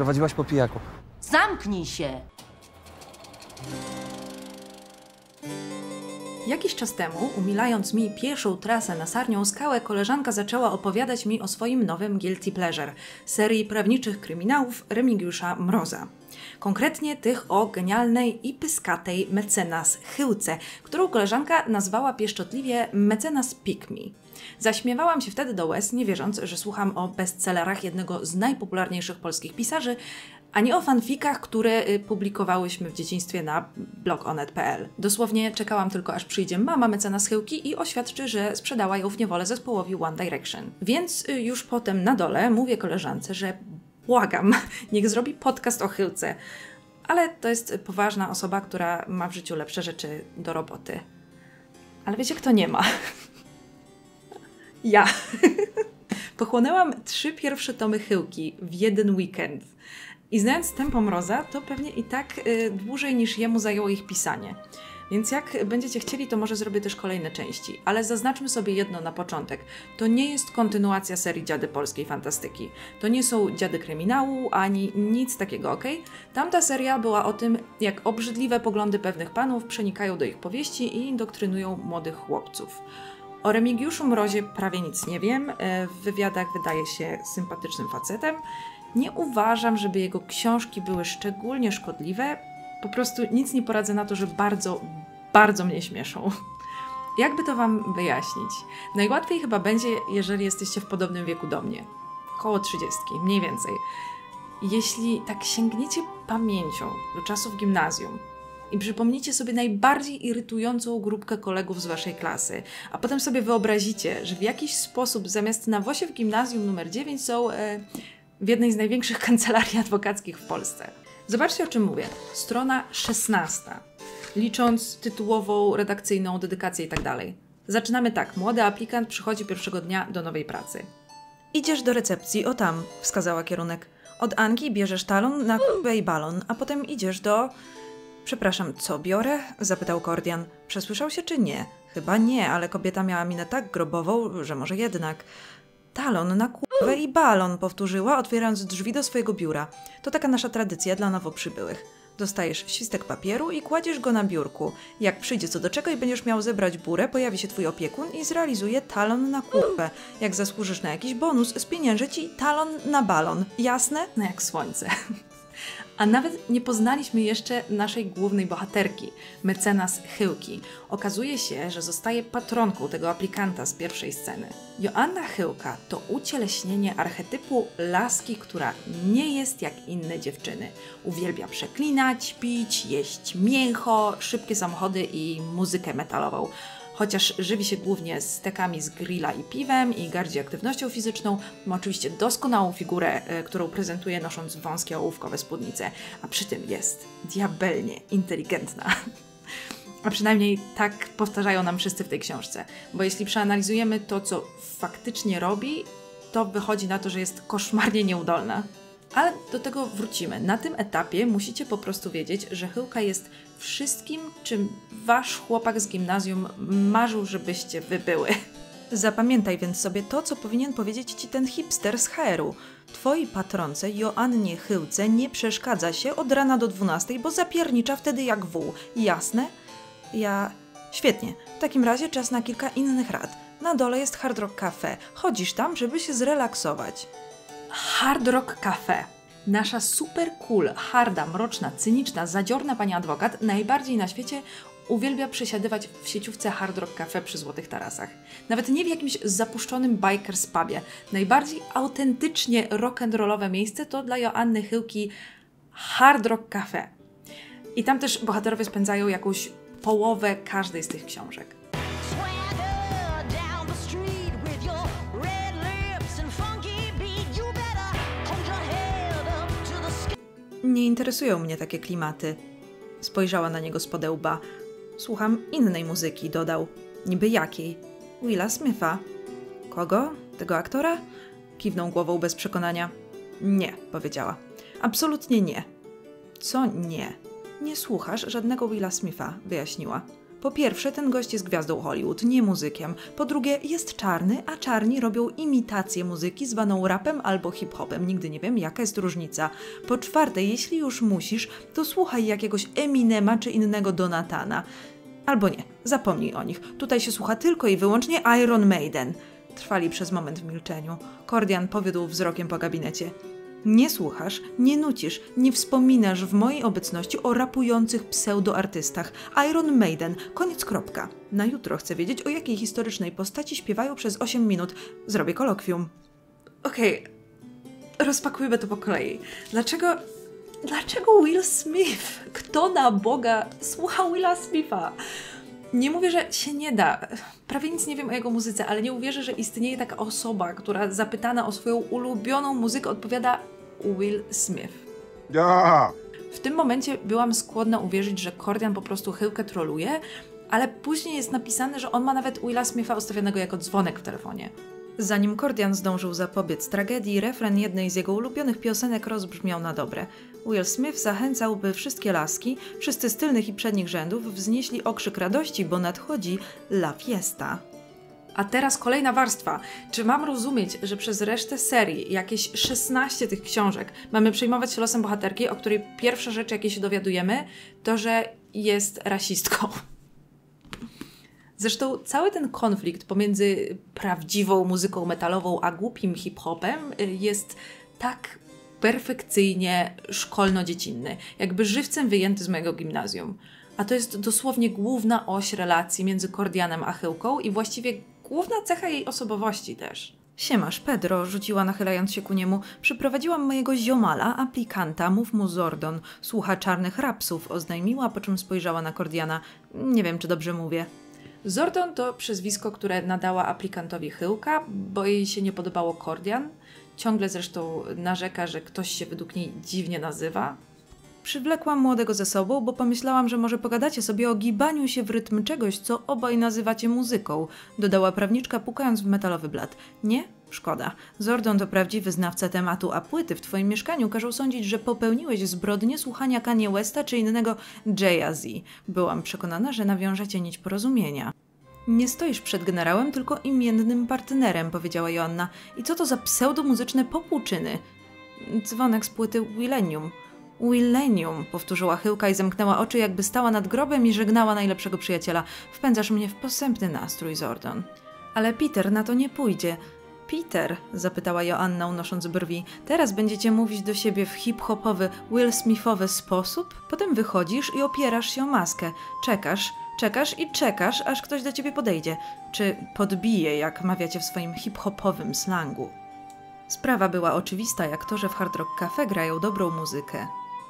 Prowadziłaś po pijaku. Zamknij się! Jakiś czas temu, umilając mi pierwszą trasę na Sarnią Skałę, koleżanka zaczęła opowiadać mi o swoim nowym guilty pleasure, serii prawniczych kryminałów Remigiusza Mroza. Konkretnie tych o genialnej i pyskatej mecenas Chyłce, którą koleżanka nazwała pieszczotliwie mecenas Pick Me. Zaśmiewałam się wtedy do łez, nie wierząc, że słucham o bestsellerach jednego z najpopularniejszych polskich pisarzy, a nie o fanfikach, które publikowałyśmy w dzieciństwie na blogonet.pl. Dosłownie czekałam tylko, aż przyjdzie mama mecenas Chyłki i oświadczy, że sprzedała ją w niewolę zespołowi One Direction. Więc już potem na dole mówię koleżance, że błagam, niech zrobi podcast o Chyłce. Ale to jest poważna osoba, która ma w życiu lepsze rzeczy do roboty. Ale wiecie, kto nie ma? Ja. Pochłonęłam 3 pierwsze tomy Chyłki w jeden weekend. I znając tempo Mroza, to pewnie i tak dłużej niż jemu zajęło ich pisanie. Więc jak będziecie chcieli, to może zrobię też kolejne części. Ale zaznaczmy sobie jedno na początek. To nie jest kontynuacja serii Dziady polskiej fantastyki. To nie są Dziady kryminału, ani nic takiego, ok? Tamta seria była o tym, jak obrzydliwe poglądy pewnych panów przenikają do ich powieści i indoktrynują młodych chłopców. O Remigiuszu Mrozie prawie nic nie wiem. W wywiadach wydaje się sympatycznym facetem. Nie uważam, żeby jego książki były szczególnie szkodliwe. Po prostu nic nie poradzę na to, że bardzo, bardzo mnie śmieszą. Jakby to wam wyjaśnić? Najłatwiej chyba będzie, jeżeli jesteście w podobnym wieku do mnie. Koło 30, mniej więcej. Jeśli tak sięgniecie pamięcią do czasów gimnazjum i przypomnicie sobie najbardziej irytującą grupkę kolegów z waszej klasy, a potem sobie wyobrazicie, że w jakiś sposób zamiast na WOŚ w gimnazjum numer 9 są w jednej z największych kancelarii adwokackich w Polsce. Zobaczcie, o czym mówię. Strona 16. Licząc tytułową, redakcyjną, dedykację i tak dalej. Zaczynamy tak. Młody aplikant przychodzi pierwszego dnia do nowej pracy. Idziesz do recepcji, o tam, wskazała kierunek. Od Anki bierzesz talon na kubę i balon, a potem idziesz do... Przepraszam, co biorę? Zapytał Kordian. Przesłyszał się czy nie? Chyba nie, ale kobieta miała minę tak grobową, że może jednak... Talon na kurwę i balon, powtórzyła, otwierając drzwi do swojego biura. To taka nasza tradycja dla nowo przybyłych. Dostajesz świstek papieru i kładziesz go na biurku. Jak przyjdzie co do czego i będziesz miał zebrać burę, pojawi się twój opiekun i zrealizuje talon na kurwę. Jak zasłużysz na jakiś bonus, spienięży ci talon na balon. Jasne? No jak słońce. A nawet nie poznaliśmy jeszcze naszej głównej bohaterki, mecenas Chyłki. Okazuje się, że zostaje patronką tego aplikanta z pierwszej sceny. Joanna Chyłka to ucieleśnienie archetypu laski, która nie jest jak inne dziewczyny. Uwielbia przeklinać, pić, jeść mięcho, szybkie samochody i muzykę metalową. Chociaż żywi się głównie stekami z grilla i piwem i gardzi aktywnością fizyczną, ma oczywiście doskonałą figurę, którą prezentuje nosząc wąskie ołówkowe spódnice, a przy tym jest diabelnie inteligentna. A przynajmniej tak powtarzają nam wszyscy w tej książce, bo jeśli przeanalizujemy to, co faktycznie robi, to wychodzi na to, że jest koszmarnie nieudolna. Ale do tego wrócimy. Na tym etapie musicie po prostu wiedzieć, że Chyłka jest wszystkim, czym wasz chłopak z gimnazjum marzył, żebyście wy były. Zapamiętaj więc sobie to, co powinien powiedzieć ci ten hipster z HR-u. Twojej patronce Joannie Chyłce nie przeszkadza się od rana do 12, bo zapiernicza wtedy jak wół. Jasne? Świetnie. W takim razie czas na kilka innych rad. Na dole jest Hard Rock Cafe. Chodzisz tam, żeby się zrelaksować. Hard Rock Cafe. Nasza super cool, harda, mroczna, cyniczna, zadziorna pani adwokat najbardziej na świecie uwielbia przesiadywać w sieciówce Hard Rock Cafe przy Złotych Tarasach. Nawet nie w jakimś zapuszczonym bikers pubie. Najbardziej autentycznie rock'n'rollowe miejsce to dla Joanny Chyłki Hard Rock Cafe. I tam też bohaterowie spędzają jakąś połowę każdej z tych książek. Nie interesują mnie takie klimaty. Spojrzała na niego spod łba. Słucham innej muzyki, dodał. Niby jakiej? Willa Smitha. Kogo? Tego aktora? Kiwnął głową bez przekonania. Nie, powiedziała. Absolutnie nie. Co nie? Nie słuchasz żadnego Willa Smitha, wyjaśniła. Po pierwsze, ten gość jest gwiazdą Hollywood, nie muzykiem. Po drugie, jest czarny, a czarni robią imitację muzyki zwaną rapem albo hip-hopem. Nigdy nie wiem, jaka jest różnica. Po czwarte, jeśli już musisz, to słuchaj jakiegoś Eminema czy innego Donathana. Albo nie, zapomnij o nich. Tutaj się słucha tylko i wyłącznie Iron Maiden. Trwali przez moment w milczeniu. Cordian powiódł wzrokiem po gabinecie. Nie słuchasz, nie nucisz, nie wspominasz w mojej obecności o rapujących pseudoartystach. Iron Maiden, koniec kropka. Na jutro chcę wiedzieć, o jakiej historycznej postaci śpiewają przez 8 minut. Zrobię kolokwium. Okej, rozpakujmy to po kolei. Dlaczego Will Smith? Kto na Boga słucha Willa Smitha? Nie mówię, że się nie da. Prawie nic nie wiem o jego muzyce, ale nie uwierzę, że istnieje taka osoba, która zapytana o swoją ulubioną muzykę odpowiada Will Smith. Ja. W tym momencie byłam skłonna uwierzyć, że Cordian po prostu chyłkę troluje, ale później jest napisane, że on ma nawet Willa Smitha ustawionego jako dzwonek w telefonie. Zanim Cordian zdążył zapobiec tragedii, refren jednej z jego ulubionych piosenek rozbrzmiał na dobre. Will Smith zachęcał, by wszystkie laski, wszyscy z tylnych i przednich rzędów wznieśli okrzyk radości, bo nadchodzi La Fiesta. A teraz kolejna warstwa. Czy mam rozumieć, że przez resztę serii, jakieś 16 tych książek, mamy przejmować się losem bohaterki, o której pierwsza rzecz, jakiej się dowiadujemy, to, że jest rasistką? Zresztą cały ten konflikt pomiędzy prawdziwą muzyką metalową a głupim hip-hopem jest tak perfekcyjnie szkolno-dziecinny, jakby żywcem wyjęty z mojego gimnazjum. A to jest dosłownie główna oś relacji między Cordianem a Chyłką i właściwie główna cecha jej osobowości też. Siemasz, Pedro, rzuciła nachylając się ku niemu. Przyprowadziłam mojego ziomala, aplikanta, mów mu Zordon. Słucha czarnych rapsów, oznajmiła, po czym spojrzała na Cordiana. Nie wiem, czy dobrze mówię. Zordon to przezwisko, które nadała aplikantowi Chyłka, bo jej się nie podobało Cordian. Ciągle zresztą narzeka, że ktoś się według niej dziwnie nazywa. Przywlekłam młodego ze sobą, bo pomyślałam, że może pogadacie sobie o gibaniu się w rytm czegoś, co obaj nazywacie muzyką, dodała prawniczka, pukając w metalowy blat. Nie? Szkoda. Zordon to prawdziwy znawca tematu, a płyty w twoim mieszkaniu każą sądzić, że popełniłeś zbrodnię słuchania Kanye Westa czy innego Jay-Z. Byłam przekonana, że nawiążecie nić porozumienia. Nie stoisz przed generałem, tylko imiennym partnerem, powiedziała Joanna. I co to za pseudomuzyczne popłuczyny? Dzwonek z płyty Willenium. Willenium, powtórzyła Chyłka i zamknęła oczy, jakby stała nad grobem i żegnała najlepszego przyjaciela. Wpędzasz mnie w posępny nastrój, Zordon. Ale Peter na to nie pójdzie. Peter, zapytała Joanna, unosząc brwi, teraz będziecie mówić do siebie w hip-hopowy, Will Smithowy sposób? Potem wychodzisz i opierasz się o maskę. Czekasz i czekasz, aż ktoś do ciebie podejdzie. Czy podbije, jak mawiacie w swoim hip-hopowym slangu. Sprawa była oczywista, jak to, że w Hard Rock Cafe grają dobrą muzykę.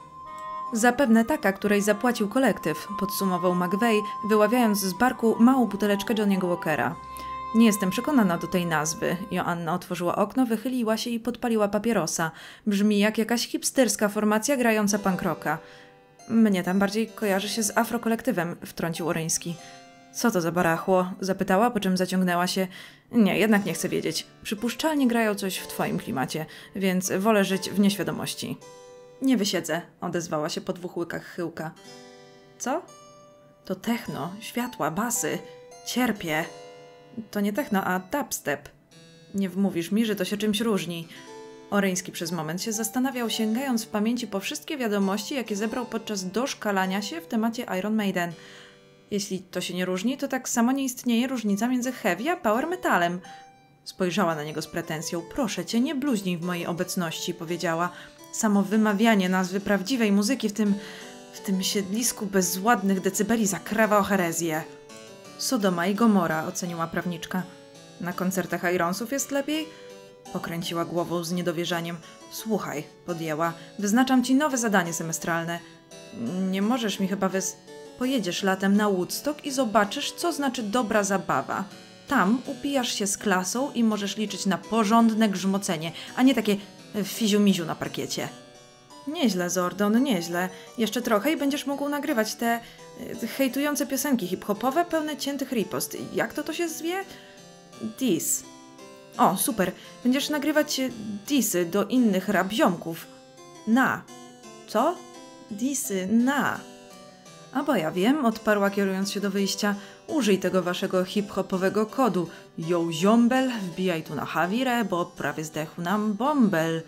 Zapewne taka, której zapłacił kolektyw, podsumował McVeigh, wyławiając z barku małą buteleczkę Johnny'ego Walkera. Nie jestem przekonana do tej nazwy. Joanna otworzyła okno, wychyliła się i podpaliła papierosa. Brzmi jak jakaś hipsterska formacja grająca punk rocka. Mnie tam bardziej kojarzy się z afrokolektywem, wtrącił Oreński. Co to za barachło? Zapytała, po czym zaciągnęła się. Nie, jednak nie chcę wiedzieć. Przypuszczalnie grają coś w twoim klimacie, więc wolę żyć w nieświadomości. Nie wysiedzę, odezwała się po 2 łykach Chyłka. Co? To techno, światła, basy. Cierpię. To nie techno, a dubstep. Nie wmówisz mi, że to się czymś różni. Oreński przez moment się zastanawiał, sięgając w pamięci po wszystkie wiadomości, jakie zebrał podczas doszkalania się w temacie Iron Maiden. Jeśli to się nie różni, to tak samo nie istnieje różnica między heavy a power metalem. Spojrzała na niego z pretensją. Proszę cię, nie bluźnij w mojej obecności, powiedziała. Samo wymawianie nazwy prawdziwej muzyki w tym siedlisku bezładnych decybeli zakrawa o herezję. Sodoma i Gomora, oceniła prawniczka. Na koncertach Ironsów jest lepiej? Pokręciła głową z niedowierzaniem. Słuchaj, podjęła. Wyznaczam ci nowe zadanie semestralne. Nie możesz mi chyba Pojedziesz latem na Woodstock i zobaczysz, co znaczy dobra zabawa. Tam upijasz się z klasą i możesz liczyć na porządne grzmocenie, a nie takie fiziu-miziu na parkiecie. Nieźle, Zordon, nieźle. Jeszcze trochę i będziesz mógł nagrywać te hejtujące piosenki hip-hopowe pełne ciętych ripost. Jak to się zwie? Diss. O, super. Będziesz nagrywać dissy do innych rap ziomków. Na. Co? Dissy na. A bo ja wiem, odparła kierując się do wyjścia, użyj tego waszego hip-hopowego kodu. Yo ziombel, wbijaj tu na Hawirę, bo prawie zdechł nam bąbel.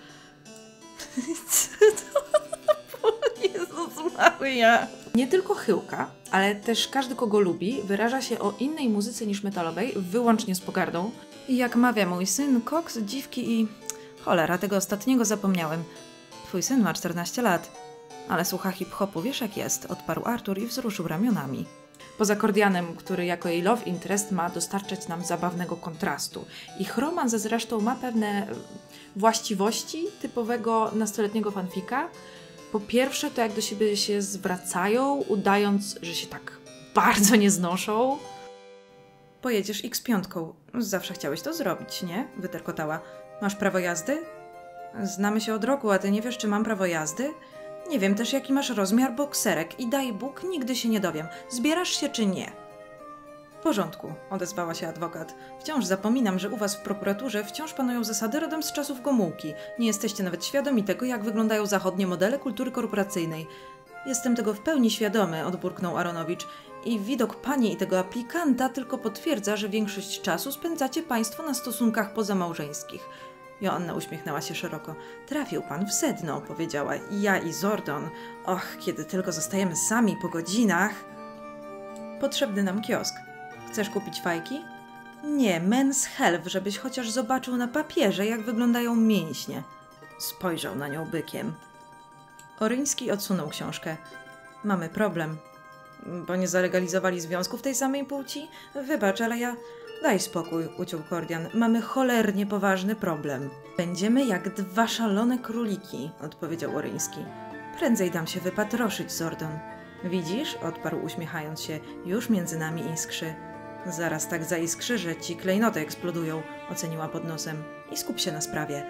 Jezus Maria. Nie tylko Chyłka, ale też każdy, kogo lubi, wyraża się o innej muzyce niż metalowej, wyłącznie z pogardą. I jak mawia mój syn, koks, dziwki i... Cholera, tego ostatniego zapomniałem. Twój syn ma 14 lat. Ale słucha hip-hopu, wiesz jak jest, odparł Artur i wzruszył ramionami. Poza Kordianem, który jako jej love interest ma dostarczać nam zabawnego kontrastu. Ich romans zresztą ma pewne właściwości typowego nastoletniego fanfika. Po pierwsze, to jak do siebie się zwracają, udając, że się tak bardzo nie znoszą. Pojedziesz X5. Zawsze chciałeś to zrobić, nie? Wyterkotała. Masz prawo jazdy? Znamy się od roku, a ty nie wiesz, czy mam prawo jazdy? Nie wiem też, jaki masz rozmiar bokserek i daj Bóg, nigdy się nie dowiem. Zbierasz się czy nie? W porządku, odezwała się adwokat. Wciąż zapominam, że u was w prokuraturze wciąż panują zasady rodem z czasów Gomułki. Nie jesteście nawet świadomi tego, jak wyglądają zachodnie modele kultury korporacyjnej. Jestem tego w pełni świadomy, odburknął Aronowicz. I widok pani i tego aplikanta tylko potwierdza, że większość czasu spędzacie państwo na stosunkach pozamałżeńskich. Joanna uśmiechnęła się szeroko. Trafił pan w sedno, powiedziała. Ja i Zordon. Och, kiedy tylko zostajemy sami po godzinach. Potrzebny nam kiosk. Chcesz kupić fajki? Nie, Men's Health, żebyś chociaż zobaczył na papierze, jak wyglądają mięśnie. Spojrzał na nią bykiem. Oryński odsunął książkę. Mamy problem. Bo nie zalegalizowali związków tej samej płci? Wybacz, ale ja... Daj spokój, uciął Kordian. Mamy cholernie poważny problem. Będziemy jak dwa szalone króliki, odpowiedział Oryński. Prędzej dam się wypatroszyć, Zordon. Widzisz? Odparł uśmiechając się. Już między nami iskrzy. Zaraz tak zaiskrzy, że ci klejnoty eksplodują, oceniła pod nosem. I skup się na sprawie.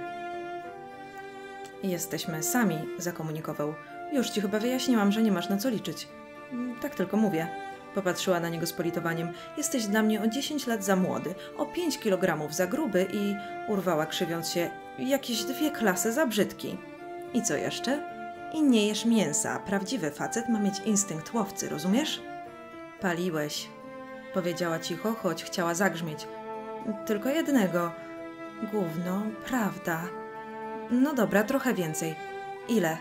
Jesteśmy sami, zakomunikował. Już ci chyba wyjaśniłam, że nie masz na co liczyć. Tak tylko mówię. Popatrzyła na niego z politowaniem. Jesteś dla mnie o 10 lat za młody, o 5 kilogramów za gruby i... Urwała krzywiąc się. Jakieś 2 klasy za brzydki. I co jeszcze? I nie jesz mięsa. Prawdziwy facet ma mieć instynkt łowcy, rozumiesz? Paliłeś. Powiedziała cicho, choć chciała zagrzmieć. Tylko jednego. Gówno, prawda. No dobra, trochę więcej. Ile?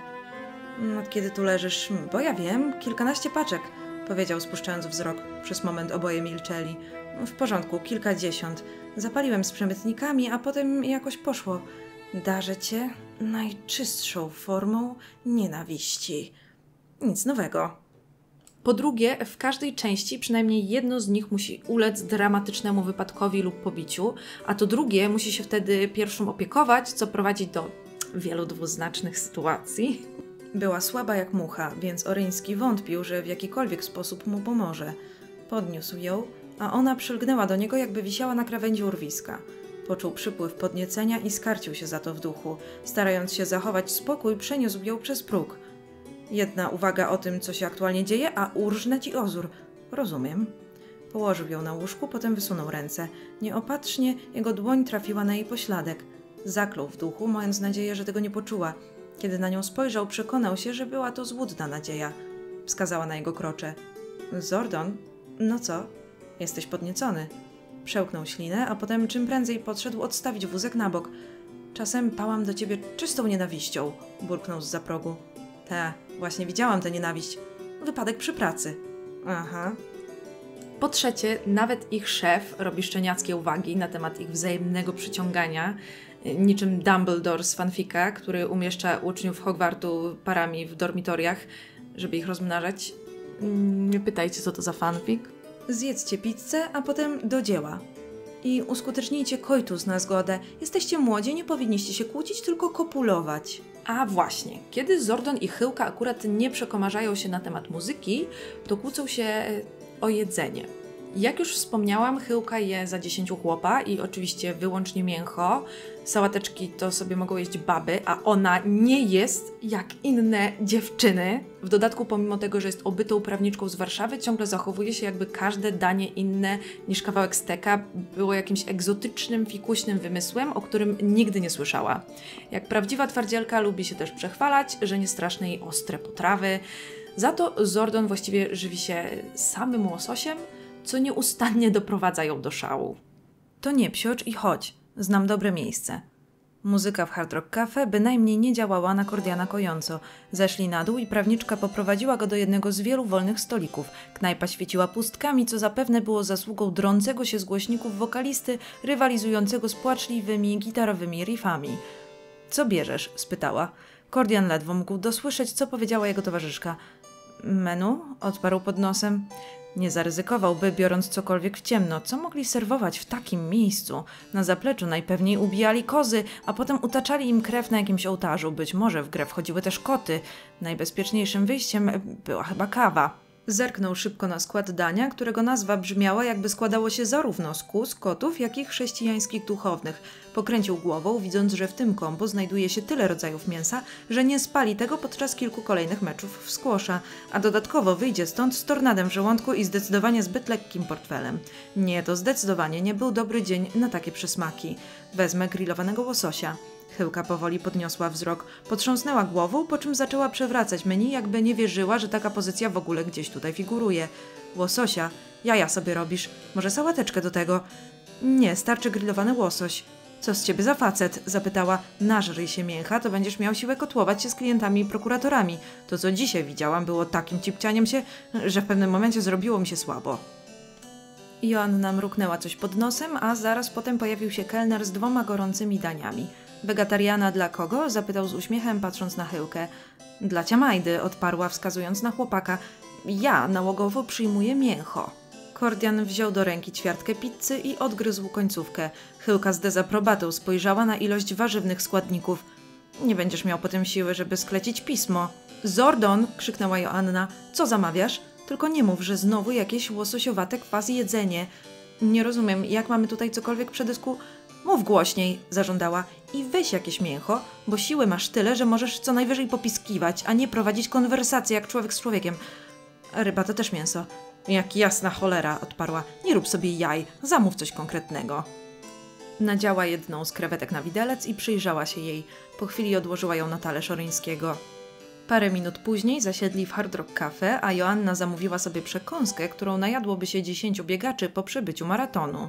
Od kiedy tu leżysz? Bo ja wiem, kilkanaście paczek. Powiedział, spuszczając wzrok. Przez moment oboje milczeli. W porządku, kilkadziesiąt. Zapaliłem z przemytnikami, a potem jakoś poszło. Darzę cię najczystszą formą nienawiści. Nic nowego. Po drugie, w każdej części przynajmniej jedno z nich musi ulec dramatycznemu wypadkowi lub pobiciu, a to drugie musi się wtedy pierwszą opiekować, co prowadzi do wielu dwuznacznych sytuacji. Była słaba jak mucha, więc Oryński wątpił, że w jakikolwiek sposób mu pomoże. Podniósł ją, a ona przylgnęła do niego, jakby wisiała na krawędzi urwiska. Poczuł przypływ podniecenia i skarcił się za to w duchu. Starając się zachować spokój, przeniósł ją przez próg. Jedna uwaga o tym, co się aktualnie dzieje, a urżnę ci ozór. Rozumiem. Położył ją na łóżku, potem wysunął ręce. Nieopatrznie jego dłoń trafiła na jej pośladek. Zaklął w duchu, mając nadzieję, że tego nie poczuła. Kiedy na nią spojrzał, przekonał się, że była to złudna nadzieja. Wskazała na jego krocze. Zordon? No co? Jesteś podniecony. Przełknął ślinę, a potem czym prędzej podszedł odstawić wózek na bok. Czasem pałam do ciebie czystą nienawiścią, burknął zza progu. Właśnie widziałam tę nienawiść. Wypadek przy pracy. Aha. Po trzecie, nawet ich szef robi szczeniackie uwagi na temat ich wzajemnego przyciągania, niczym Dumbledore z fanfika, który umieszcza uczniów Hogwartu parami w dormitoriach, żeby ich rozmnażać. Nie pytajcie, co to za fanfik. Zjedzcie pizzę, a potem do dzieła. I uskutecznijcie koitus na zgodę. Jesteście młodzi, nie powinniście się kłócić, tylko kopulować. A właśnie, kiedy Zordon i Chyłka akurat nie przekomarzają się na temat muzyki, to kłócą się o jedzenie. Jak już wspomniałam, Chyłka je za 10 chłopa i oczywiście wyłącznie mięcho. Sałateczki to sobie mogą jeść baby, a ona nie jest jak inne dziewczyny. W dodatku, pomimo tego, że jest obytą prawniczką z Warszawy, ciągle zachowuje się, jakby każde danie inne niż kawałek steka było jakimś egzotycznym, fikuśnym wymysłem, o którym nigdy nie słyszała. Jak prawdziwa twardzielka lubi się też przechwalać, że nie straszne jej ostre potrawy. Za to Zordon właściwie żywi się samym łososiem, co nieustannie doprowadza ją do szału. To nie psiocz i chodź, znam dobre miejsce. Muzyka w Hard Rock Cafe bynajmniej nie działała na Cordiana kojąco. Zeszli na dół i prawniczka poprowadziła go do jednego z wielu wolnych stolików. Knajpa świeciła pustkami, co zapewne było zasługą drącego się z głośników wokalisty, rywalizującego z płaczliwymi gitarowymi riffami. Co bierzesz? Spytała. Cordian ledwo mógł dosłyszeć, co powiedziała jego towarzyszka. Menu? Odparł pod nosem. Nie zaryzykowałby, biorąc cokolwiek w ciemno. Co mogli serwować w takim miejscu? Na zapleczu najpewniej ubijali kozy, a potem utaczali im krew na jakimś ołtarzu. Być może w grę wchodziły też koty. Najbezpieczniejszym wyjściem była chyba kawa. Zerknął szybko na skład dania, którego nazwa brzmiała, jakby składało się zarówno z kóz, kotów, jak i chrześcijańskich duchownych. Pokręcił głową, widząc, że w tym kombo znajduje się tyle rodzajów mięsa, że nie spali tego podczas kilku kolejnych meczów w squasha, a dodatkowo wyjdzie stąd z tornadem w żołądku i zdecydowanie zbyt lekkim portfelem. Nie, to zdecydowanie nie był dobry dzień na takie przysmaki. Wezmę grillowanego łososia. Chyłka powoli podniosła wzrok, potrząsnęła głową, po czym zaczęła przewracać menu, jakby nie wierzyła, że taka pozycja w ogóle gdzieś tutaj figuruje. Łososia? Jaja sobie robisz. Może sałateczkę do tego? Nie, starczy grillowany łosoś. Co z ciebie za facet? Zapytała. Nażryj się mięcha, to będziesz miał siłę kotłować się z klientami i prokuratorami. To, co dzisiaj widziałam, było takim cipcianiem się, że w pewnym momencie zrobiło mi się słabo. Joanna mruknęła coś pod nosem, a zaraz potem pojawił się kelner z 2 gorącymi daniami. Wegetariana dla kogo? Zapytał z uśmiechem, patrząc na Chyłkę. Dla Ciamajdy, odparła, wskazując na chłopaka. Ja nałogowo przyjmuję mięcho. Cordian wziął do ręki ćwiartkę pizzy i odgryzł końcówkę. Chyłka z dezaprobatą spojrzała na ilość warzywnych składników. Nie będziesz miał potem siły, żeby sklecić pismo. Zordon! Krzyknęła Joanna. Co zamawiasz? Tylko nie mów, że znowu jakieś łososiowate kwas jedzenie. Nie rozumiem, jak mamy tutaj cokolwiek przy dysku? Mów głośniej, zażądała. I weź jakieś mięcho, bo siły masz tyle, że możesz co najwyżej popiskiwać, a nie prowadzić konwersację jak człowiek z człowiekiem. Ryba to też mięso. Jak jasna cholera, odparła. Nie rób sobie jaj, zamów coś konkretnego. Nadziała jedną z krewetek na widelec i przyjrzała się jej. Po chwili odłożyła ją na talerz Oryńskiego. Parę minut później zasiedli w Hard Rock Cafe, a Joanna zamówiła sobie przekąskę, którą najadłoby się 10 biegaczy po przebyciu maratonu.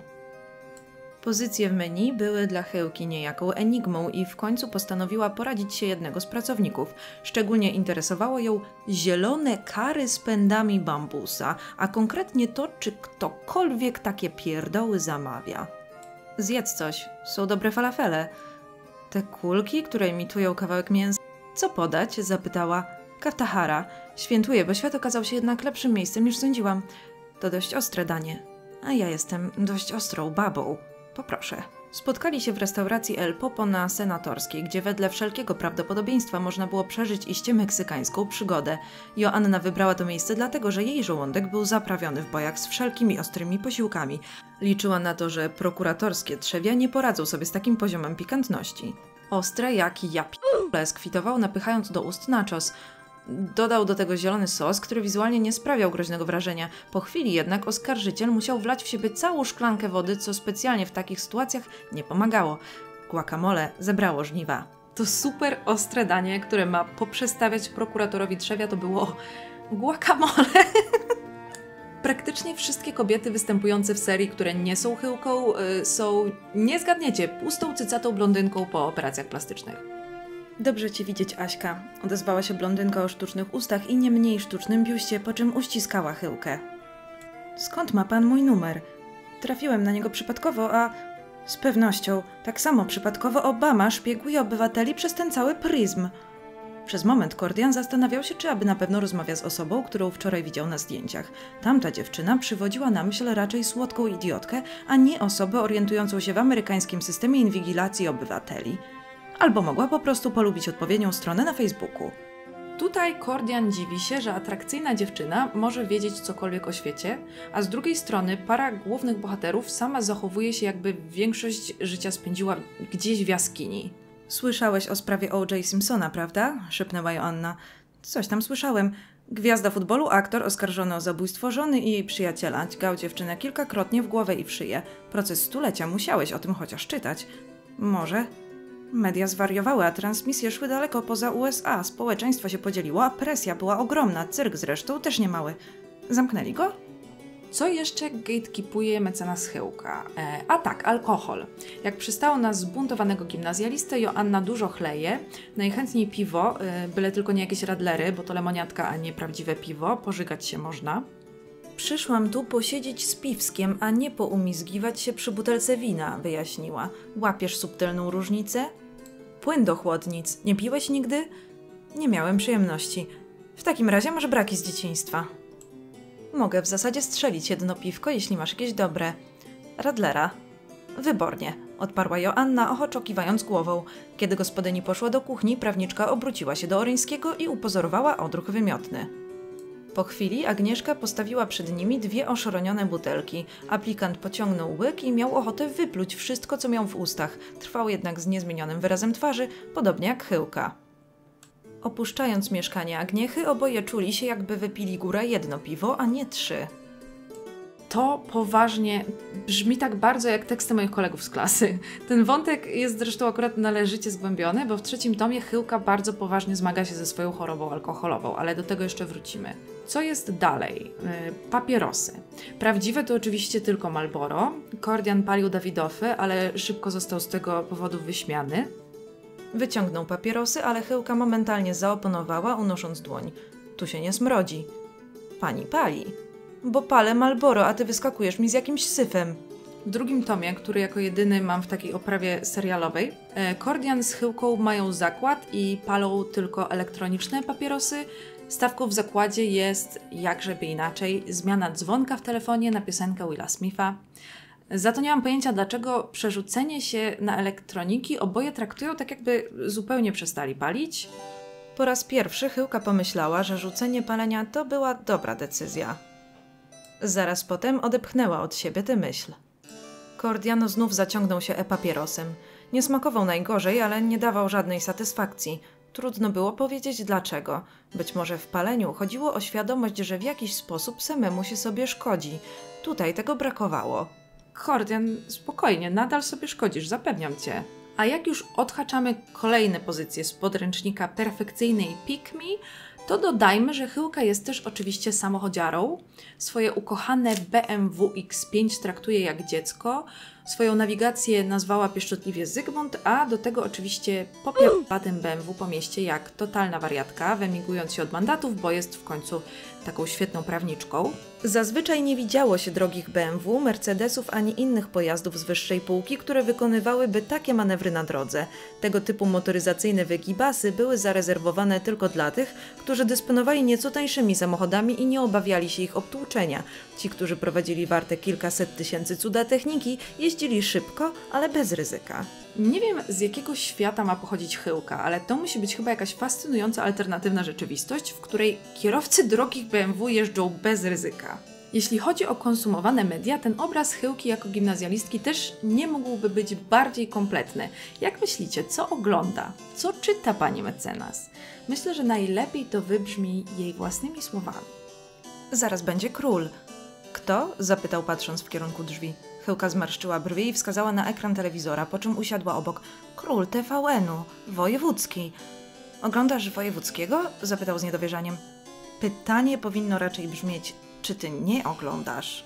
Pozycje w menu były dla Chyłki niejaką enigmą i w końcu postanowiła poradzić się jednego z pracowników. Szczególnie interesowało ją zielone kary z pędami bambusa, a konkretnie to, czy ktokolwiek takie pierdoły zamawia. Zjedz coś, są dobre falafele. Te kulki, które imitują kawałek mięsa. Co podać? Zapytała. Kaftahara. Świętuję, bo świat okazał się jednak lepszym miejscem niż sądziłam. To dość ostre danie. A ja jestem dość ostrą babą. Poproszę. Spotkali się w restauracji El Popo na Senatorskiej, gdzie wedle wszelkiego prawdopodobieństwa można było przeżyć iście meksykańską przygodę. Joanna wybrała to miejsce dlatego, że jej żołądek był zaprawiony w bojach z wszelkimi ostrymi posiłkami. Liczyła na to, że prokuratorskie trzewia nie poradzą sobie z takim poziomem pikantności. Ostre jak ja p***le, skwitował, napychając do ust nachos. Dodał do tego zielony sos, który wizualnie nie sprawiał groźnego wrażenia. Po chwili jednak oskarżyciel musiał wlać w siebie całą szklankę wody, co specjalnie w takich sytuacjach nie pomagało. Guacamole zebrało żniwa. To super ostre danie, które ma poprzestawiać prokuratorowi trzewia, to było guacamole. Praktycznie wszystkie kobiety występujące w serii, które nie są Chyłką, są, nie zgadniecie, pustą, cycatą blondynką po operacjach plastycznych. Dobrze cię widzieć, Aśka, odezwała się blondynka o sztucznych ustach i nie mniej sztucznym biuście, po czym uściskała Chyłkę. Skąd ma pan mój numer? Trafiłem na niego przypadkowo, a... Z pewnością, tak samo przypadkowo Obama szpieguje obywateli przez ten cały pryzm. Przez moment Cordian zastanawiał się, czy aby na pewno rozmawia z osobą, którą wczoraj widział na zdjęciach. Tamta dziewczyna przywodziła na myśl raczej słodką idiotkę, a nie osobę orientującą się w amerykańskim systemie inwigilacji obywateli. Albo mogła po prostu polubić odpowiednią stronę na Facebooku. Tutaj Cordian dziwi się, że atrakcyjna dziewczyna może wiedzieć cokolwiek o świecie, a z drugiej strony para głównych bohaterów sama zachowuje się, jakby większość życia spędziła gdzieś w jaskini. Słyszałeś o sprawie O.J. Simpsona, prawda? Szepnęła Joanna. Coś tam słyszałem. Gwiazda futbolu, aktor oskarżony o zabójstwo żony i jej przyjaciela. Dźgał dziewczynę kilkakrotnie w głowę i w szyję. Proces stulecia, musiałeś o tym chociaż czytać. Może? Media zwariowały, a transmisje szły daleko poza USA. Społeczeństwo się podzieliło, a presja była ogromna. Cyrk zresztą też nie mały. Zamknęli go? Co jeszcze gatekeepuje mecenas Chyłka? A tak, alkohol. Jak przystało na zbuntowanego gimnazjalistę, Joanna dużo chleje. Najchętniej piwo, byle tylko nie jakieś radlery, bo to lemoniatka, a nie prawdziwe piwo. Pożygać się można. Przyszłam tu posiedzieć z piwskiem, a nie poumizgiwać się przy butelce wina, wyjaśniła. Łapiesz subtelną różnicę? Płyn do chłodnic. Nie piłeś nigdy? Nie miałem przyjemności. W takim razie masz braki z dzieciństwa. Mogę w zasadzie strzelić jedno piwko, jeśli masz jakieś dobre. Radlera. Wybornie, odparła Joanna, ochoczo kiwając głową. Kiedy gospodyni poszła do kuchni, prawniczka obróciła się do Oryńskiego i upozorowała odruch wymiotny. Po chwili Agnieszka postawiła przed nimi 2 oszronione butelki. Aplikant pociągnął łyk i miał ochotę wypluć wszystko, co miał w ustach. Trwał jednak z niezmienionym wyrazem twarzy, podobnie jak Chyłka. Opuszczając mieszkanie Agniechy, oboje czuli się, jakby wypili górę 1 piwo, a nie 3. To poważnie brzmi tak bardzo jak teksty moich kolegów z klasy. Ten wątek jest zresztą akurat należycie zgłębiony, bo w 3. tomie Chyłka bardzo poważnie zmaga się ze swoją chorobą alkoholową, ale do tego jeszcze wrócimy. Co jest dalej? Papierosy. Prawdziwe to oczywiście tylko Marlboro. Kordian palił Dawidofy, ale szybko został z tego powodu wyśmiany. Wyciągnął papierosy, ale Chyłka momentalnie zaoponowała, unosząc dłoń. Tu się nie smrodzi. Pani pali. Bo palę Marlboro, a ty wyskakujesz mi z jakimś syfem. W 2. tomie, który jako jedyny mam w takiej oprawie serialowej, Kordian z Chyłką mają zakład i palą tylko elektroniczne papierosy. Stawką w zakładzie jest, jakżeby inaczej, zmiana dzwonka w telefonie na piosenkę Willa Smitha. Za to nie mam pojęcia, dlaczego przerzucenie się na elektroniki oboje traktują tak, jakby zupełnie przestali palić. Po raz pierwszy Chyłka pomyślała, że rzucenie palenia to była dobra decyzja. Zaraz potem odepchnęła od siebie tę myśl. Kordian znów zaciągnął się papierosem. Nie smakował najgorzej, ale nie dawał żadnej satysfakcji. Trudno było powiedzieć dlaczego. Być może w paleniu chodziło o świadomość, że w jakiś sposób samemu się sobie szkodzi. Tutaj tego brakowało. Kordian, spokojnie, nadal sobie szkodzisz, zapewniam cię. A jak już odhaczamy kolejne pozycje z podręcznika perfekcyjnej Pick Me, to dodajmy, że Chyłka jest też oczywiście samochodziarą. Swoje ukochane BMW X5 traktuje jak dziecko. Swoją nawigację nazwała pieszczotliwie Zygmunt, a do tego oczywiście popiera tym BMW po mieście jak totalna wariatka, wymigując się od mandatów, bo jest w końcu taką świetną prawniczką. Zazwyczaj nie widziało się drogich BMW, Mercedesów ani innych pojazdów z wyższej półki, które wykonywałyby takie manewry na drodze. Tego typu motoryzacyjne wygibasy były zarezerwowane tylko dla tych, którzy dysponowali nieco tańszymi samochodami i nie obawiali się ich obtłuczenia. Ci, którzy prowadzili warte kilkaset tysięcy cuda techniki, jeździli szybko, ale bez ryzyka. Nie wiem, z jakiego świata ma pochodzić Chyłka, ale to musi być chyba jakaś fascynująca alternatywna rzeczywistość, w której kierowcy drogich BMW jeżdżą bez ryzyka. Jeśli chodzi o konsumowane media, ten obraz Chyłki jako gimnazjalistki też nie mógłby być bardziej kompletny. Jak myślicie, co ogląda? Co czyta pani mecenas? Myślę, że najlepiej to wybrzmi jej własnymi słowami. Zaraz będzie król. Kto? Zapytał, patrząc w kierunku drzwi. Chyłka zmarszczyła brwi i wskazała na ekran telewizora, po czym usiadła obok. Król TVN-u, wojewódzki. Oglądasz wojewódzkiego? Zapytał z niedowierzaniem. Pytanie powinno raczej brzmieć, czy ty nie oglądasz?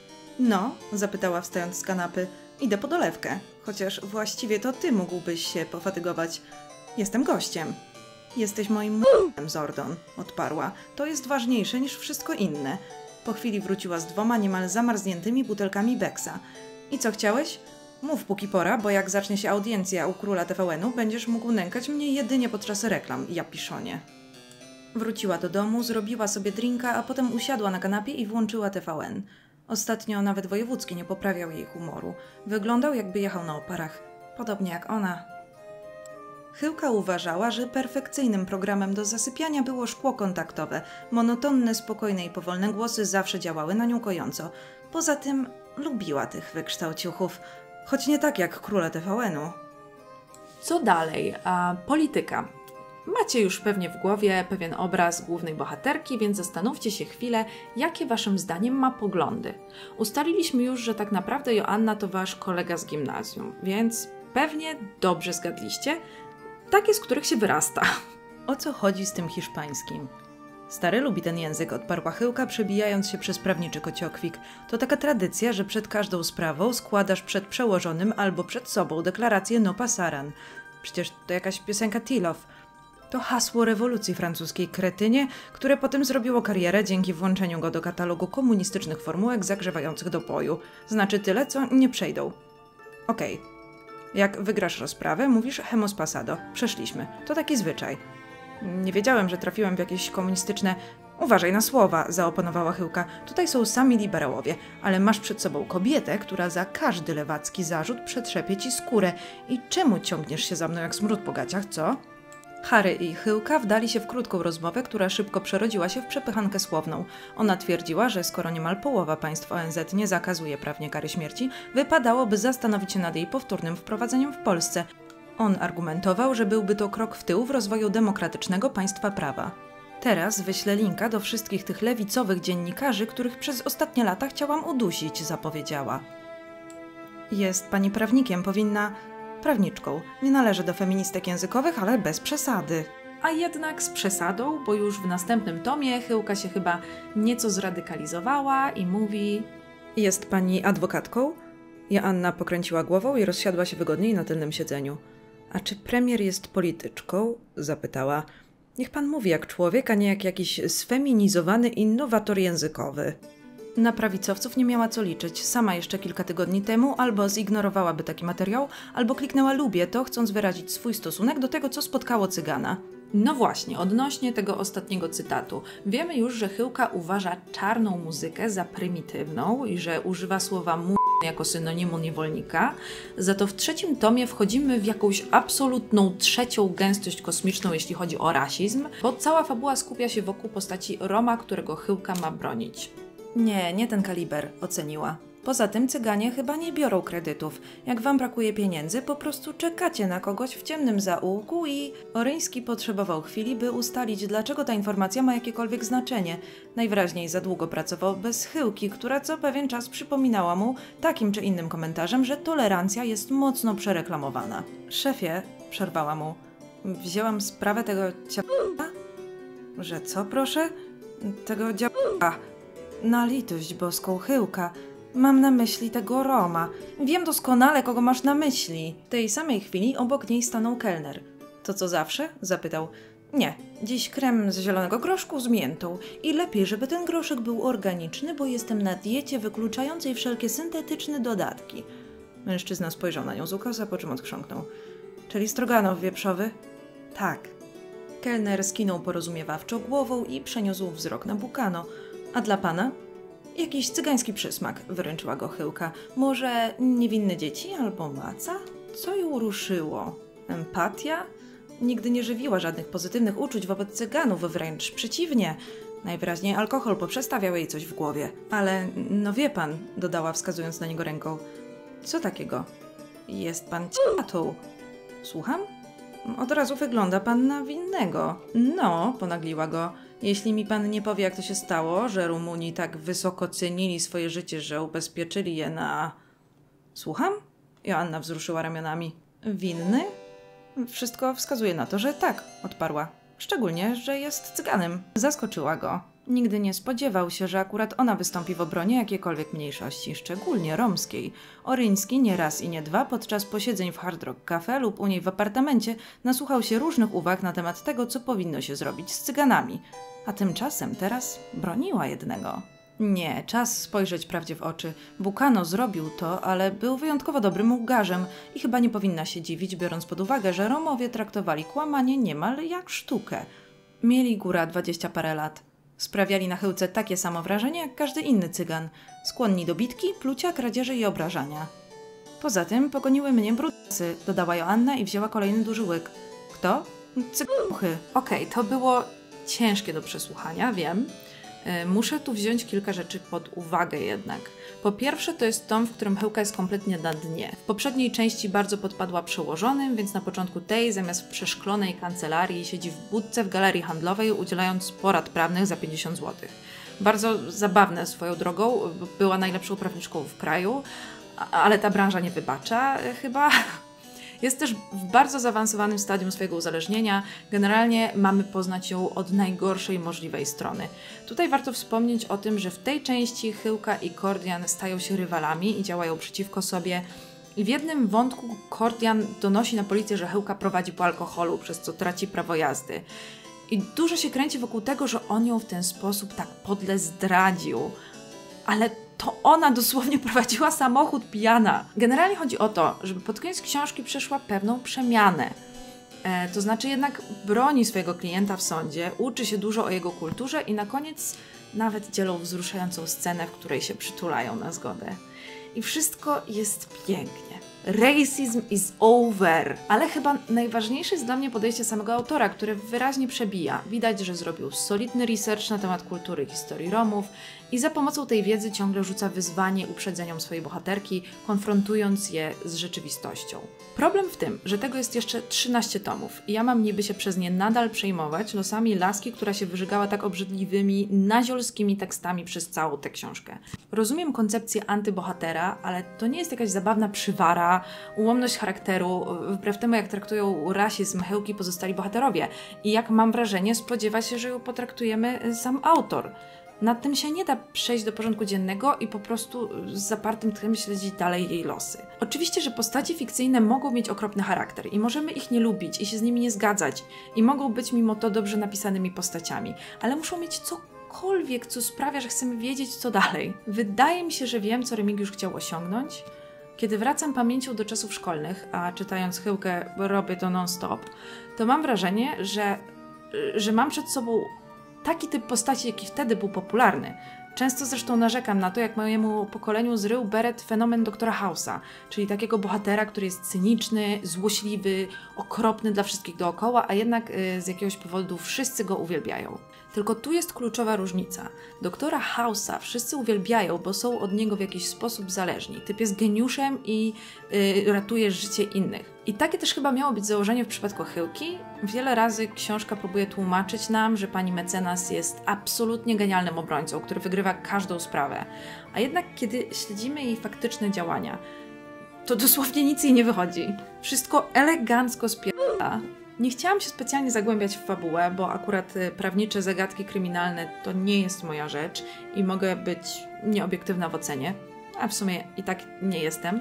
No, zapytała wstając z kanapy. Idę po dolewkę, chociaż właściwie to ty mógłbyś się pofatygować. Jestem gościem. Jesteś moim m***em, Zordon, odparła. To jest ważniejsze niż wszystko inne. Po chwili wróciła z 2 niemal zamarzniętymi butelkami Becksa. I co chciałeś? Mów póki pora, bo jak zacznie się audiencja u króla TVN-u, będziesz mógł nękać mnie jedynie podczas reklam, japiszonie. Wróciła do domu, zrobiła sobie drinka, a potem usiadła na kanapie i włączyła TVN. Ostatnio nawet wojewódzki nie poprawiał jej humoru. Wyglądał, jakby jechał na oparach. Podobnie jak ona. Chyłka uważała, że perfekcyjnym programem do zasypiania było szkło kontaktowe. Monotonne, spokojne i powolne głosy zawsze działały na nią kojąco. Poza tym lubiła tych wykształciuchów, choć nie tak jak króle TVN-u. Co dalej? Polityka. Macie już pewnie w głowie pewien obraz głównej bohaterki, więc zastanówcie się chwilę, jakie waszym zdaniem ma poglądy. Ustaliliśmy już, że tak naprawdę Joanna to wasz kolega z gimnazjum, więc Pewnie dobrze zgadliście. Takie, z których się wyrasta. O co chodzi z tym hiszpańskim? Stary lubi ten język, odparła Chyłka, przebijając się przez prawniczy kociokwik. To taka tradycja, że przed każdą sprawą składasz przed przełożonym albo przed sobą deklarację no pasaran. Przecież to jakaś piosenka Tilow. To hasło rewolucji francuskiej, kretynie, które potem zrobiło karierę dzięki włączeniu go do katalogu komunistycznych formułek zagrzewających do boju. Znaczy tyle, co nie przejdą. Okej. Jak wygrasz rozprawę, mówisz hemos pasado. Przeszliśmy. To taki zwyczaj. Nie wiedziałem, że trafiłem w jakieś komunistyczne... Uważaj na słowa, zaoponowała Chyłka. Tutaj są sami liberałowie, ale masz przed sobą kobietę, która za każdy lewacki zarzut przetrzepie ci skórę. I czemu ciągniesz się za mną jak smród po gaciach, co? Harry i Chyłka wdali się w krótką rozmowę, która szybko przerodziła się w przepychankę słowną. Ona twierdziła, że skoro niemal połowa państw ONZ nie zakazuje prawnie kary śmierci, wypadałoby zastanowić się nad jej powtórnym wprowadzeniem w Polsce. On argumentował, że byłby to krok w tył w rozwoju demokratycznego państwa prawa. Teraz wyślę linka do wszystkich tych lewicowych dziennikarzy, których przez ostatnie lata chciałam udusić, zapowiedziała. Jest pani prawnikiem, powinna... Prawniczką. Nie należy do feministek językowych, ale bez przesady. A jednak z przesadą, bo już w następnym tomie Chyłka się chyba nieco zradykalizowała i mówi... Jest pani adwokatką? Joanna pokręciła głową i rozsiadła się wygodniej na tylnym siedzeniu. A czy premier jest polityczką? Zapytała. Niech pan mówi jak człowiek, a nie jak jakiś sfeminizowany innowator językowy. Na prawicowców nie miała co liczyć. Sama jeszcze kilka tygodni temu albo zignorowałaby taki materiał, albo kliknęła lubię to, chcąc wyrazić swój stosunek do tego, co spotkało Cygana. No właśnie, odnośnie tego ostatniego cytatu. Wiemy już, że Chyłka uważa czarną muzykę za prymitywną i że używa słowa jako synonimu niewolnika. Za to w trzecim tomie wchodzimy w jakąś absolutną trzecią gęstość kosmiczną, jeśli chodzi o rasizm, bo cała fabuła skupia się wokół postaci Roma, którego Chyłka ma bronić. Nie ten kaliber, oceniła. Poza tym Cyganie chyba nie biorą kredytów. Jak wam brakuje pieniędzy, po prostu czekacie na kogoś w ciemnym zaułku i... Oryński potrzebował chwili, by ustalić, dlaczego ta informacja ma jakiekolwiek znaczenie. Najwyraźniej za długo pracował bez Chyłki, która co pewien czas przypominała mu takim czy innym komentarzem, że tolerancja jest mocno przereklamowana. Szefie, przerwała mu, wzięłam sprawę tego ciapa... Że co, proszę? Tego działa. Na litość boską, Chyłka. Mam na myśli tego Roma. Wiem doskonale, kogo masz na myśli. W tej samej chwili obok niej stanął kelner. To co zawsze? Zapytał. Nie, dziś krem z zielonego groszku z miętą. I lepiej, żeby ten groszek był organiczny, bo jestem na diecie wykluczającej wszelkie syntetyczne dodatki. Mężczyzna spojrzał na nią z ukosa, po czym odchrząknął. Czyli stroganow wieprzowy? Tak. Kelner skinął porozumiewawczo głową i przeniósł wzrok na Bukano. A dla pana? Jakiś cygański przysmak, wyręczyła go Chyłka. Może niewinne dzieci albo maca? Co ją ruszyło? Empatia? Nigdy nie żywiła żadnych pozytywnych uczuć wobec Cyganów, wręcz przeciwnie. Najwyraźniej alkohol poprzestawiał jej coś w głowie. Ale, no wie pan, dodała wskazując na niego ręką. Co takiego? Jest pan ciatą. Słucham? Od razu wygląda pan na winnego. No, ponagliła go. Jeśli mi pan nie powie, jak to się stało, że Rumuni tak wysoko cenili swoje życie, że ubezpieczyli je na... Słucham? Joanna wzruszyła ramionami. Winny? Wszystko wskazuje na to, że tak, odparła. Szczególnie, że jest Cyganem. Zaskoczyła go. Nigdy nie spodziewał się, że akurat ona wystąpi w obronie jakiejkolwiek mniejszości, szczególnie romskiej. Oryński nie raz i nie dwa podczas posiedzeń w Hard Rock Cafe lub u niej w apartamencie nasłuchał się różnych uwag na temat tego, co powinno się zrobić z Cyganami. A tymczasem teraz broniła jednego. Nie, czas spojrzeć prawdzie w oczy. Bukano zrobił to, ale był wyjątkowo dobrym łgarzem i chyba nie powinna się dziwić, biorąc pod uwagę, że Romowie traktowali kłamanie niemal jak sztukę. Mieli góra 20 parę lat. Sprawiali na Chyłce takie samo wrażenie jak każdy inny Cygan. Skłonni do bitki, plucia, kradzieży i obrażania. Poza tym pogoniły mnie brudasy, dodała Joanna i wzięła kolejny duży łyk. Kto? Cyganuchy. Okej, to było ciężkie do przesłuchania, wiem. Muszę tu wziąć kilka rzeczy pod uwagę jednak. Po pierwsze, to jest tom, w którym Chyłka jest kompletnie na dnie. W poprzedniej części bardzo podpadła przełożonym, więc na początku tej, zamiast w przeszklonej kancelarii, siedzi w budce w galerii handlowej, udzielając porad prawnych za 50 zł. Bardzo zabawne swoją drogą, była najlepszą prawniczką w kraju, ale ta branża nie wybacza chyba. Jest też w bardzo zaawansowanym stadium swojego uzależnienia. Generalnie mamy poznać ją od najgorszej możliwej strony. Tutaj warto wspomnieć o tym, że w tej części Hyłka i Cordian stają się rywalami i działają przeciwko sobie. I w jednym wątku Cordian donosi na policję, że Hyłka prowadzi po alkoholu, przez co traci prawo jazdy. I dużo się kręci wokół tego, że on ją w ten sposób tak podle zdradził. Ale to ona dosłownie prowadziła samochód pijana. Generalnie chodzi o to, żeby pod koniec książki przeszła pewną przemianę. To znaczy jednak broni swojego klienta w sądzie, uczy się dużo o jego kulturze i na koniec nawet dzielą wzruszającą scenę, w której się przytulają na zgodę. I wszystko jest pięknie. Racism is over. Ale chyba najważniejsze jest dla mnie podejście samego autora, które wyraźnie przebija. Widać, że zrobił solidny research na temat kultury i historii Romów i za pomocą tej wiedzy ciągle rzuca wyzwanie uprzedzeniom swojej bohaterki, konfrontując je z rzeczywistością. Problem w tym, że tego jest jeszcze 13 tomów i ja mam niby się przez nie nadal przejmować losami laski, która się wyżygała tak obrzydliwymi, naziolskimi tekstami przez całą tę książkę. Rozumiem koncepcję antybohatera, ale to nie jest jakaś zabawna przywara, ułomność charakteru, wbrew temu jak traktują rasizm Hyłki pozostali bohaterowie i jak mam wrażenie spodziewa się, że ją potraktujemy sam autor. Nad tym się nie da przejść do porządku dziennego i po prostu z zapartym tchem śledzić dalej jej losy. Oczywiście, że postaci fikcyjne mogą mieć okropny charakter i możemy ich nie lubić i się z nimi nie zgadzać i mogą być mimo to dobrze napisanymi postaciami, ale muszą mieć cokolwiek, co sprawia, że chcemy wiedzieć co dalej. Wydaje mi się, że wiem, co Remigiusz chciał osiągnąć. Kiedy wracam pamięcią do czasów szkolnych, a czytając Hyłkę robię to non-stop, to mam wrażenie, że mam przed sobą taki typ postaci, jaki wtedy był popularny. Często zresztą narzekam na to, jak mojemu pokoleniu zrył beret fenomen doktora House'a, czyli takiego bohatera, który jest cyniczny, złośliwy, okropny dla wszystkich dookoła, a jednak z jakiegoś powodu wszyscy go uwielbiają. Tylko tu jest kluczowa różnica. Doktora House'a wszyscy uwielbiają, bo są od niego w jakiś sposób zależni. Typ jest geniuszem i ratuje życie innych. I takie też chyba miało być założenie w przypadku Hyłki. Wiele razy książka próbuje tłumaczyć nam, że pani mecenas jest absolutnie genialnym obrońcą, który wygrywa każdą sprawę. A jednak kiedy śledzimy jej faktyczne działania, to dosłownie nic jej nie wychodzi. Wszystko elegancko spiera. Nie chciałam się specjalnie zagłębiać w fabułę, bo akurat prawnicze zagadki kryminalne to nie jest moja rzecz i mogę być nieobiektywna w ocenie, a w sumie i tak nie jestem.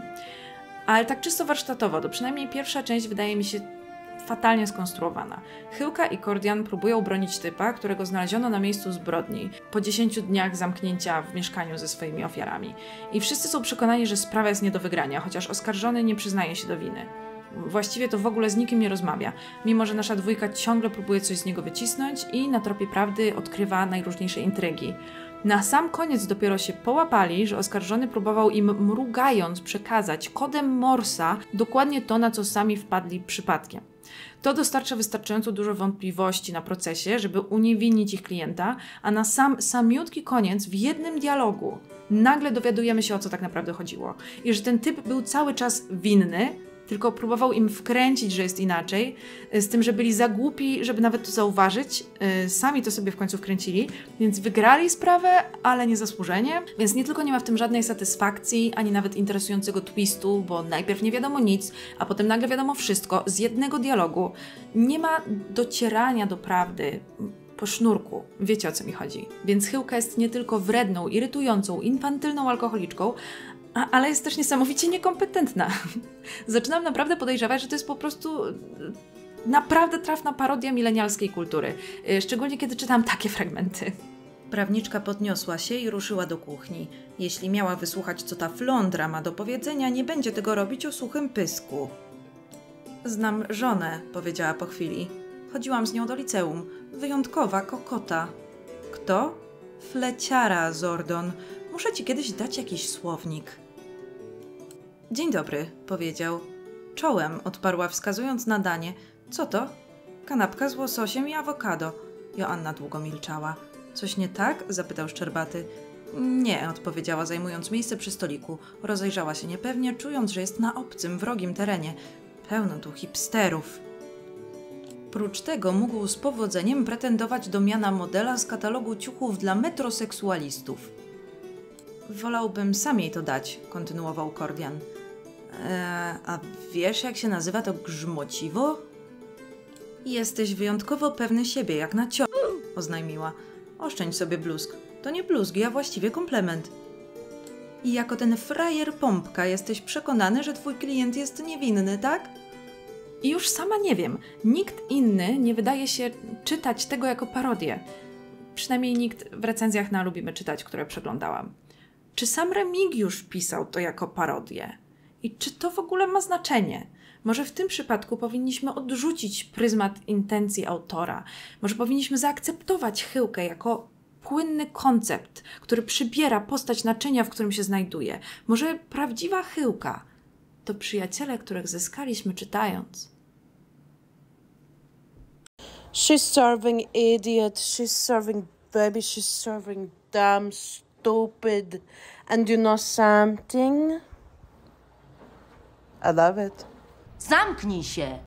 Ale tak czysto warsztatowo, to przynajmniej pierwsza część wydaje mi się fatalnie skonstruowana. Hyłka i Cordian próbują bronić typa, którego znaleziono na miejscu zbrodni po 10 dniach zamknięcia w mieszkaniu ze swoimi ofiarami. I wszyscy są przekonani, że sprawa jest nie do wygrania, chociaż oskarżony nie przyznaje się do winy. Właściwie to w ogóle z nikim nie rozmawia, mimo że nasza dwójka ciągle próbuje coś z niego wycisnąć i na tropie prawdy odkrywa najróżniejsze intrygi. Na sam koniec dopiero się połapali, że oskarżony próbował im mrugając przekazać kodem Morsa dokładnie to, na co sami wpadli przypadkiem. To dostarcza wystarczająco dużo wątpliwości na procesie, żeby uniewinnić ich klienta, a na samiutki koniec w jednym dialogu nagle dowiadujemy się, o co tak naprawdę chodziło. I że ten typ był cały czas winny, tylko próbował im wkręcić, że jest inaczej, z tym, że byli za głupi, żeby nawet to zauważyć. Sami to sobie w końcu wkręcili, więc wygrali sprawę, ale niezasłużenie. Więc nie tylko nie ma w tym żadnej satysfakcji, ani nawet interesującego twistu, bo najpierw nie wiadomo nic, a potem nagle wiadomo wszystko z jednego dialogu. Nie ma docierania do prawdy po sznurku. Wiecie, o co mi chodzi. Więc Hyłka jest nie tylko wredną, irytującą, infantylną alkoholiczką, ale jest też niesamowicie niekompetentna. Zaczynam naprawdę podejrzewać, że to jest po prostu naprawdę trafna parodia milenialskiej kultury. Szczególnie kiedy czytam takie fragmenty. Prawniczka podniosła się i ruszyła do kuchni. Jeśli miała wysłuchać, co ta flądra ma do powiedzenia, nie będzie tego robić o suchym pysku. Znam żonę, powiedziała po chwili. Chodziłam z nią do liceum. Wyjątkowa kokota. Kto? Fleciara, Zordon. Muszę ci kiedyś dać jakiś słownik. Dzień dobry, powiedział. Czołem, odparła wskazując na danie. Co to? Kanapka z łososiem i awokado. Joanna długo milczała. Coś nie tak? Zapytał Szczerbaty. Nie, odpowiedziała, zajmując miejsce przy stoliku. Rozejrzała się niepewnie, czując, że jest na obcym, wrogim terenie. Pełno tu hipsterów. Prócz tego mógł z powodzeniem pretendować do miana modela z katalogu ciuchów dla metroseksualistów. Wolałbym sam jej to dać, kontynuował Cordian. A wiesz, jak się nazywa to grzmociwo? Jesteś wyjątkowo pewny siebie, jak na oznajmiła. Oszczędź sobie bluzg. To nie bluzgi, a właściwie komplement. I jako ten frajer pompka jesteś przekonany, że twój klient jest niewinny, tak? I już sama nie wiem. Nikt inny nie wydaje się czytać tego jako parodię. Przynajmniej nikt w recenzjach na Lubimy Czytać, które przeglądałam. Czy sam Remigiusz pisał to jako parodię? I czy to w ogóle ma znaczenie? Może w tym przypadku powinniśmy odrzucić pryzmat intencji autora. Może powinniśmy zaakceptować Chyłkę jako płynny koncept, który przybiera postać naczynia, w którym się znajduje. Może prawdziwa Chyłka to przyjaciele, których zyskaliśmy czytając. She's serving idiot, she's serving baby, she's serving dumb, stupid. And you know something? I love it. Zamknij się!